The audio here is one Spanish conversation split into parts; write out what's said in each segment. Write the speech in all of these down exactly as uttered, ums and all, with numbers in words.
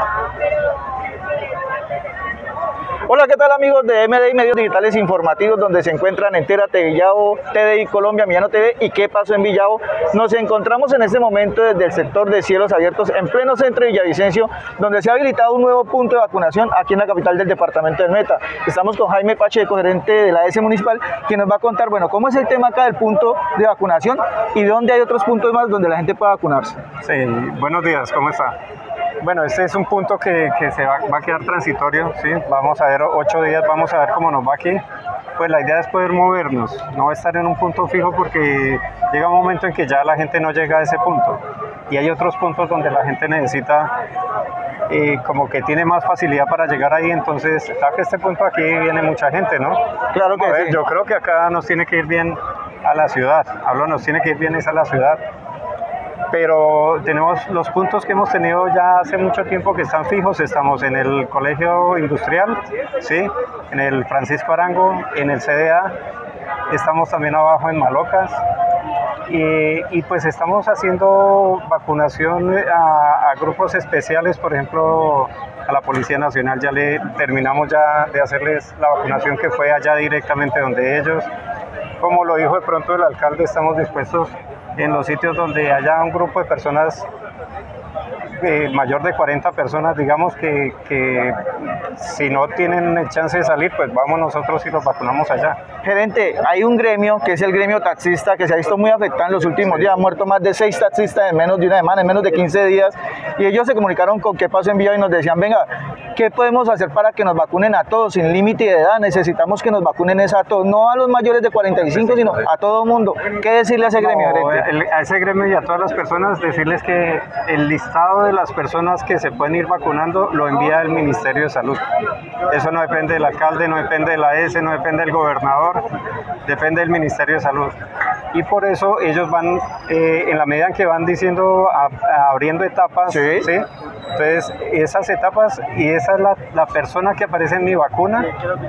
Hola, ¿qué tal amigos de M D I Medios Digitales Informativos, donde se encuentran Entérate Villavo, T D I Colombia, Millano T V y ¿Qué pasó en Villavo? Nos encontramos en este momento desde el sector de Cielos Abiertos, en pleno centro de Villavicencio, donde se ha habilitado un nuevo punto de vacunación aquí en la capital del departamento del Meta. Estamos con Jaime Pacheco, gerente de la A S Municipal, quien nos va a contar, bueno, cómo es el tema acá del punto de vacunación y dónde hay otros puntos más donde la gente pueda vacunarse. Sí, buenos días, ¿cómo está? Bueno, este es un punto que, que se va, va a quedar transitorio, ¿sí? Vamos a ver ocho días, vamos a ver cómo nos va aquí. Pues la idea es poder movernos, no estar en un punto fijo porque llega un momento en que ya la gente no llega a ese punto. Y hay otros puntos donde la gente necesita, eh, como que tiene más facilidad para llegar ahí, entonces, ¿sabes que este punto aquí viene mucha gente, no? Claro que ver, sí. Yo creo que acá nos tiene que ir bien a la ciudad, hablo, nos tiene que ir bien es a la ciudad. Pero tenemos los puntos que hemos tenido ya hace mucho tiempo que están fijos. Estamos en el Colegio Industrial, ¿sí? En el Francisco Arango, en el C D A, estamos también abajo en Malocas y, y pues estamos haciendo vacunación a, a grupos especiales, por ejemplo a la Policía Nacional ya le terminamos ya de hacerles la vacunación que fue allá directamente donde ellos. Como lo dijo de pronto el alcalde, estamos dispuestos en los sitios donde haya un grupo de personas eh, mayor de cuarenta personas, digamos que, que si no tienen el chance de salir, pues vamos nosotros y los vacunamos allá. Gerente, hay un gremio que es el gremio taxista que se ha visto muy afectado en los últimos días. Han muerto más de seis taxistas en menos de una semana, en menos de quince días, y ellos se comunicaron con Qué pasó en Villavo y nos decían, venga, ¿qué podemos hacer para que nos vacunen a todos sin límite de edad? Necesitamos que nos vacunen es a todos, no a los mayores de cuarenta y cinco, sino a todo mundo. ¿Qué decirle a ese gremio, no, gerente? El, a ese gremio y a todas las personas decirles que el listado de las personas que se pueden ir vacunando lo envía el Ministerio de Salud. Eso no depende del alcalde, no depende de la A S, no depende del gobernador, depende del Ministerio de Salud. Y por eso ellos van, eh, en la medida en que van diciendo, a, a, abriendo etapas, ¿sí? ¿sí? Entonces esas etapas y esa es la, la persona que aparece en mi vacuna,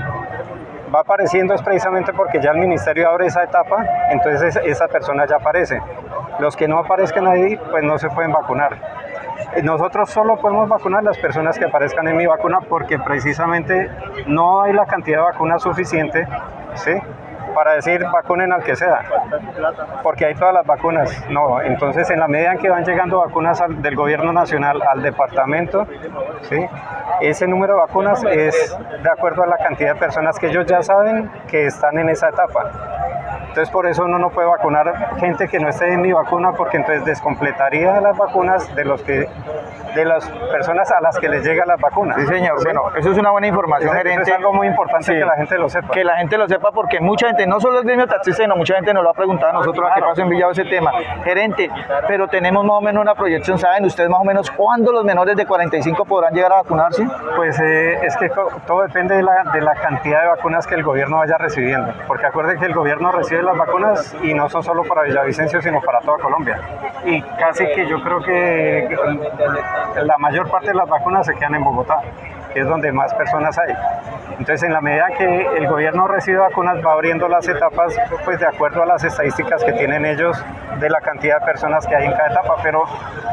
va apareciendo es precisamente porque ya el ministerio abre esa etapa, entonces esa persona ya aparece. Los que no aparezcan ahí, pues no se pueden vacunar. Nosotros solo podemos vacunar las personas que aparezcan en mi vacuna porque precisamente no hay la cantidad de vacunas suficiente, ¿sí?, para decir vacunen al que sea, porque hay todas las vacunas. No, entonces en la medida en que van llegando vacunas al, del gobierno nacional al departamento, ¿sí?, ese número de vacunas es de acuerdo a la cantidad de personas que ellos ya saben que están en esa etapa. Entonces por eso uno no puede vacunar gente que no esté en mi vacuna, porque entonces descompletaría las vacunas de los que de las personas a las que les llegan las vacunas. Sí, señor. ¿Sí? Bueno, eso es una buena información, eso, gerente. Eso es algo muy importante, sí, que la gente lo sepa. Que la gente lo sepa porque mucha gente, no solo el gremio taxista, sino mucha gente nos lo ha preguntado a nosotros, claro, a Qué pasó en Villavo ese tema. Gerente, pero tenemos más o menos una proyección, ¿saben ustedes más o menos cuándo los menores de cuarenta y cinco podrán llegar a vacunarse? Pues eh, es que todo depende de la, de la cantidad de vacunas que el gobierno vaya recibiendo, porque acuérdense que el gobierno recibe las vacunas y no son solo para Villavicencio, sino para toda Colombia. Y casi que yo creo que la mayor parte de las vacunas se quedan en Bogotá, que es donde más personas hay. Entonces, en la medida que el gobierno recibe vacunas, va abriendo las etapas, pues de acuerdo a las estadísticas que tienen ellos de la cantidad de personas que hay en cada etapa. Pero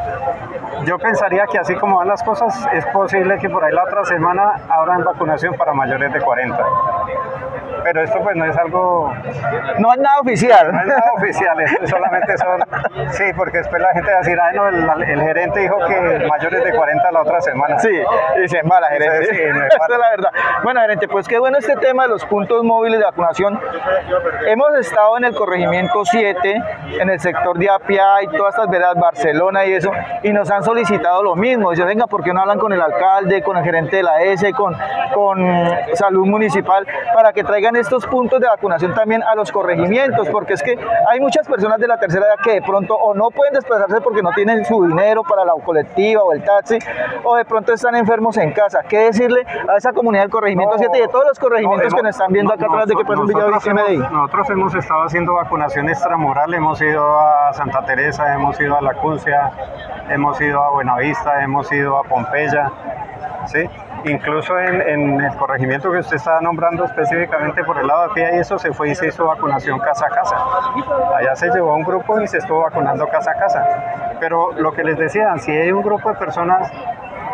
yo pensaría que así como van las cosas, es posible que por ahí la otra semana abran vacunación para mayores de cuarenta. Pero esto pues no es algo... No es nada oficial. No es nada oficial, esto solamente son... Sí, porque después la gente va a decir, ah, no, el, el gerente dijo que mayores de cuarenta la otra semana. Sí, dicen, va la gerente. Sí, no es esa es la verdad. Bueno, gerente, pues qué bueno este tema de los puntos móviles de vacunación. Hemos estado en el corregimiento siete, en el sector de Apia y todas estas veredas, Barcelona y eso, y nos han solicitado lo mismo. Dicen, venga, ¿por qué no hablan con el alcalde, con el gerente de la A S, con, con Salud Municipal, para que traigan estos puntos de vacunación también a los corregimientos? Porque es que hay muchas personas de la tercera edad que de pronto o no pueden desplazarse porque no tienen su dinero para la colectiva o el taxi, o de pronto están enfermos en casa. ¿Qué decirle a esa comunidad del corregimiento no, siete y de todos los corregimientos no, hemos, que nos están viendo acá no, atrás de Qué pasó en Villavo y M D I? Nosotros hemos estado haciendo vacunación extramural, hemos ido a Santa Teresa, hemos ido a La Cuncia, hemos ido a Buenavista, hemos ido a Pompeya, ¿sí? Incluso en, en el corregimiento que usted está nombrando específicamente por el lado de Pía, y eso se fue y se hizo vacunación casa a casa. Allá se llevó un grupo y se estuvo vacunando casa a casa. Pero lo que les decía, si hay un grupo de personas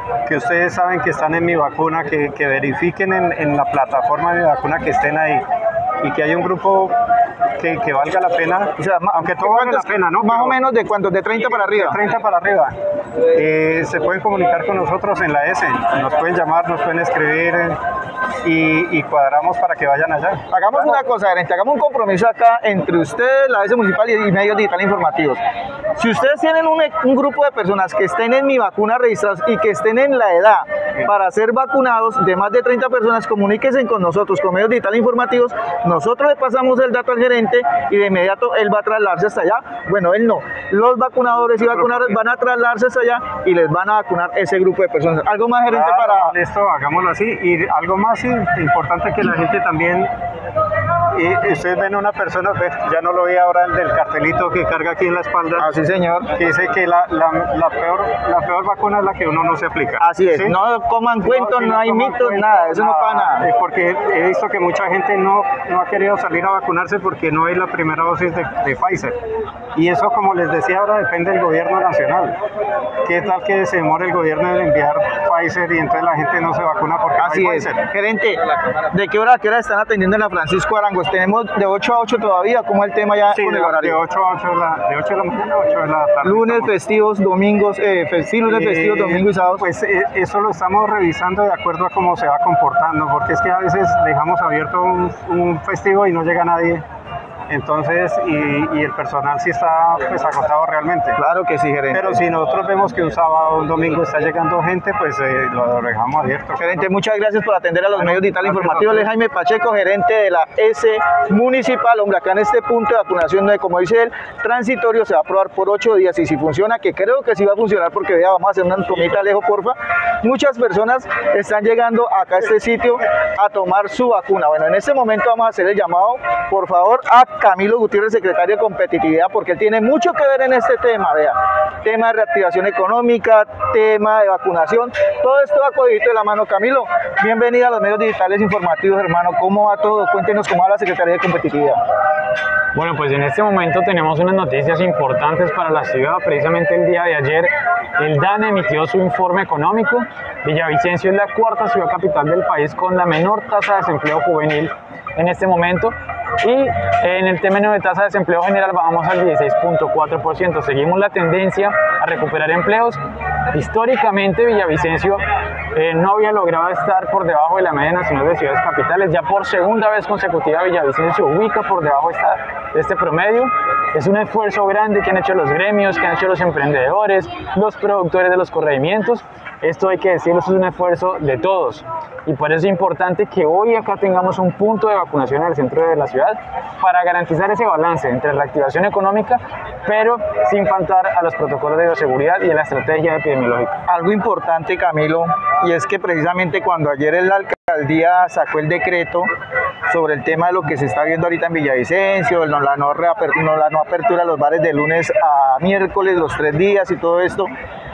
que ustedes saben que están en Mi Vacuna, que, que verifiquen en, en la plataforma de Mi Vacuna que estén ahí y que haya un grupo que, que valga la pena, O sea, ma- aunque todo vale la pena, ¿no? Más Pero o menos de cuántos, de treinta para arriba. treinta para arriba. Eh, se pueden comunicar con nosotros en la S, nos pueden llamar, nos pueden escribir eh, y, y cuadramos para que vayan allá. Hagamos Claro. una cosa, gerente, hagamos un compromiso acá entre ustedes, la A S Municipal y, y medios digitales informativos. Si ustedes tienen un, un grupo de personas que estén en Mi Vacuna registrados y que estén en la edad para ser vacunados de más de treinta personas, comuníquense con nosotros, con medios digitales informativos. Nosotros le pasamos el dato al gerente y de inmediato él va a trasladarse hasta allá. Bueno, él no. Los vacunadores y vacunadores van a trasladarse hasta allá y les van a vacunar ese grupo de personas. ¿Algo más, gerente, Claro, para...? esto, hagámoslo así. Y algo más sí, importante que la gente también, y ustedes ven una persona, ve, ya no lo vi ahora el del cartelito que carga aquí en la espalda, Así, señor. que dice que la, la, la peor, la peor vacuna es la que uno no se aplica. Así es. ¿sí? No coman cuentos, sí, no hay toman mitos, cuenta, nada. Eso no para nada. Eh, Porque he visto que mucha gente no, no ha querido salir a vacunarse porque no hay la primera dosis de, de Pfizer. Y eso, como les decía ahora, depende del gobierno nacional. ¿Qué tal que se demore el gobierno en enviar Pfizer y entonces la gente no se vacuna porque Así no hay es. Pfizer? Gerente, ¿de qué hora a qué hora están atendiendo en la Francisco Arangos? ¿Tenemos de ocho a ocho todavía? ¿Cómo es el tema ya Sí, con de, el horario? de ocho a ocho de la, de ocho de la mañana a ocho de la tarde. Lunes, estamos. festivos, domingos, eh, fe- sí, lunes, Eh, festivos, domingos y sábados. Pues eh, eso lo estamos revisando de acuerdo a cómo se va comportando, porque es que a veces dejamos abierto un, un festivo y no llega nadie. Entonces, y, y el personal sí está pues agotado realmente. Claro que sí, gerente. Pero si nosotros vemos que un sábado o un domingo está llegando gente, pues eh, lo dejamos abierto. Gerente, muchas gracias por atender a los Bueno, medios digitales gracias a informativos. Él es ustedes. Jaime Pacheco, gerente de la S Municipal. Hombre, acá en este punto de vacunación, eh, como dice él, transitorio, se va a aprobar por ocho días y si funciona, que creo que sí va a funcionar porque vea, vamos a hacer una comita lejos, porfa. Muchas personas están llegando acá a este sitio a tomar su vacuna. Bueno, en este momento vamos a hacer el llamado, por favor, a Camilo Gutiérrez, secretario de Competitividad, porque él tiene mucho que ver en este tema, vea. Tema de reactivación económica, tema de vacunación, todo esto va cogidito de la mano. Camilo, bienvenida a los medios digitales informativos, hermano. ¿Cómo va todo? Cuéntenos cómo va la Secretaría de Competitividad. Bueno, pues en este momento tenemos unas noticias importantes para la ciudad. Precisamente el día de ayer el DANE emitió su informe económico. Villavicencio es la cuarta ciudad capital del país con la menor tasa de desempleo juvenil en este momento. Y en el término de tasa de desempleo general bajamos al dieciséis punto cuatro por ciento. Seguimos la tendencia a recuperar empleos. Históricamente Villavicencio eh, no había logrado estar por debajo de la media nacional de ciudades capitales. Ya por segunda vez consecutiva Villavicencio ubica por debajo esta, de este promedio. Es un esfuerzo grande que han hecho los gremios, que han hecho los emprendedores, los productores de los corregimientos. Esto hay que decirlo, es un esfuerzo de todos. Y por eso es importante que hoy acá tengamos un punto de vacunación en el centro de la ciudad para garantizar ese balance entre reactivación económica, pero sin faltar a los protocolos de bioseguridad y a la estrategia epidemiológica. Algo importante, Camilo, y es que precisamente cuando ayer la alcaldía sacó el decreto sobre el tema de lo que se está viendo ahorita en Villavicencio, no, la, no, reaper- no, la no apertura de los bares de lunes a miércoles, los tres días y todo esto,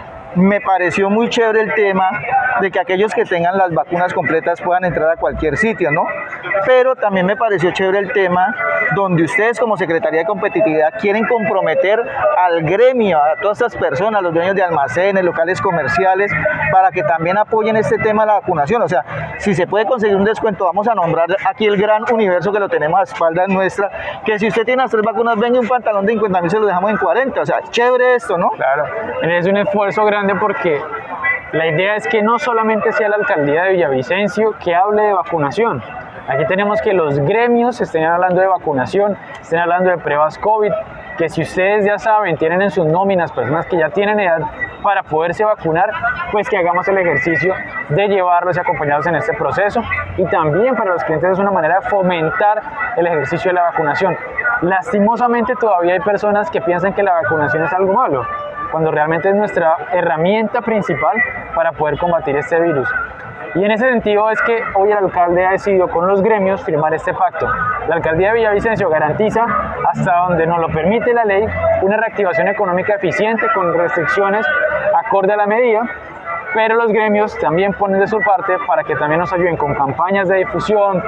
me pareció muy chévere el tema de que aquellos que tengan las vacunas completas puedan entrar a cualquier sitio, ¿no? Pero también me pareció chévere el tema donde ustedes como Secretaría de Competitividad quieren comprometer al gremio, a todas estas personas, los dueños de almacenes, locales comerciales, para que también apoyen este tema de la vacunación. O sea, si se puede conseguir un descuento, vamos a nombrar aquí el gran universo que lo tenemos a espaldas nuestra, que si usted tiene las tres vacunas, venga un pantalón de cincuenta mil, se lo dejamos en cuarenta. O sea, chévere esto, ¿no? Claro, es un esfuerzo grande porque la idea es que no solamente sea la alcaldía de Villavicencio que hable de vacunación. Aquí tenemos que los gremios estén hablando de vacunación, estén hablando de pruebas COVID, que si ustedes ya saben, tienen en sus nóminas personas que ya tienen edad para poderse vacunar, pues que hagamos el ejercicio de llevarlos y acompañarlos en este proceso. Y también para los clientes es una manera de fomentar el ejercicio de la vacunación. Lastimosamente todavía hay personas que piensan que la vacunación es algo malo, cuando realmente es nuestra herramienta principal para poder combatir este virus. Y en ese sentido es que hoy el alcalde ha decidido con los gremios firmar este pacto. La alcaldía de Villavicencio garantiza, hasta donde nos lo permite la ley, una reactivación económica eficiente con restricciones acorde a la medida, pero los gremios también ponen de su parte para que también nos ayuden con campañas de difusión,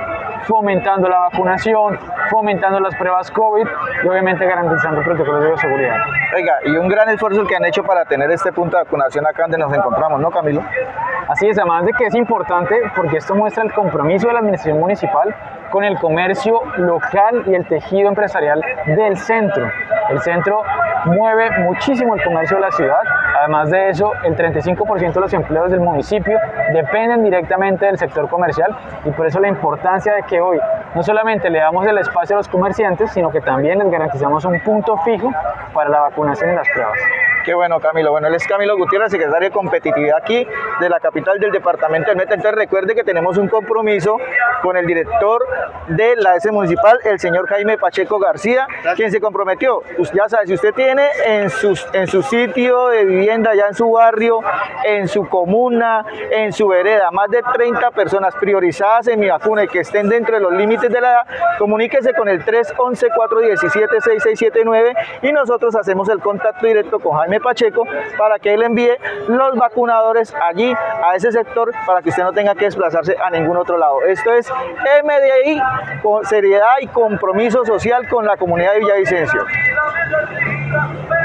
fomentando la vacunación, fomentando las pruebas COVID y obviamente garantizando protocolos de bioseguridad. Oiga, y un gran esfuerzo el que han hecho para tener este punto de vacunación acá donde nos encontramos, ¿no, Camilo? Así es, además de que es importante porque esto muestra el compromiso de la administración municipal con el comercio local y el tejido empresarial del centro. El centro mueve muchísimo el comercio de la ciudad. Además de eso, el treinta y cinco por ciento de los empleos del municipio dependen directamente del sector comercial y por eso la importancia de que hoy no solamente le damos el espacio a los comerciantes, sino que también les garantizamos un punto fijo para la vacunación y las pruebas. Qué bueno, Camilo. Bueno, él es Camilo Gutiérrez, secretario de Competitividad aquí de la capital del departamento del Meta. Entonces recuerde que tenemos un compromiso con el director de la S municipal, el señor Jaime Pacheco García, quien se comprometió. Usted ya sabe, si usted tiene en su, en su sitio de vivienda, ya en su barrio, en su comuna, en su vereda, más de treinta personas priorizadas en mi vacuna y que estén dentro de los límites de la edad, comuníquese con el tres once, cuatro diecisiete, seis seis siete nueve y nosotros hacemos el contacto directo con Jaime Pacheco para que él envíe los vacunadores allí a ese sector para que usted no tenga que desplazarse a ningún otro lado. Esto es M D I, con seriedad y compromiso social con la comunidad de Villavicencio.